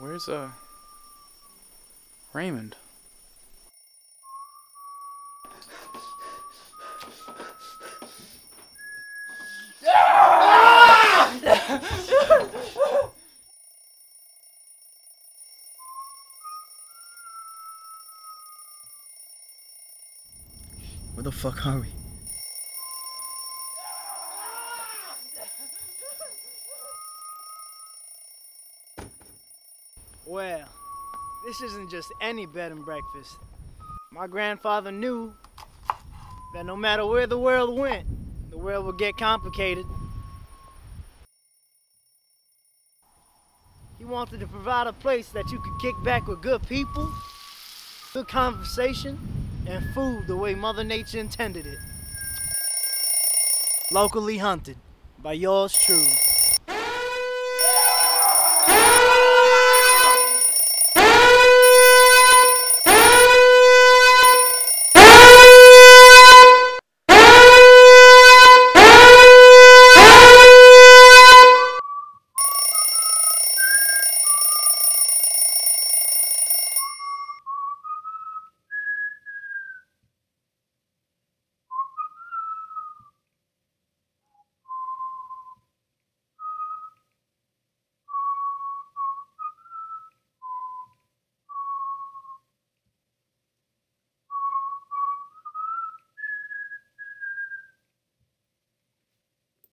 Where's Raymond? Where the fuck are we? Well, this isn't just any bed and breakfast. My grandfather knew that no matter where the world went, the world would get complicated. He wanted to provide a place that you could kick back with good people, good conversation, and food the way Mother Nature intended it. Locally hunted by yours truly.